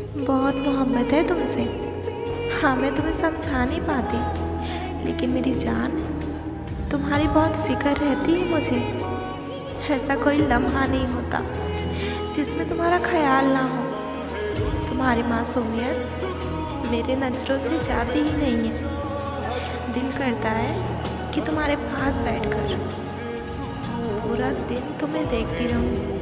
बहुत मोहब्बत है तुमसे। हाँ, मैं तुम्हें समझा नहीं पाती, लेकिन मेरी जान, तुम्हारी बहुत फिक्र रहती है मुझे। ऐसा कोई लम्हा नहीं होता जिसमें तुम्हारा ख्याल ना हो। तुम्हारी मासूमियत मेरे नज़रों से जाती ही नहीं है। दिल करता है कि तुम्हारे पास बैठकर पूरा दिन तुम्हें देखती रहूं।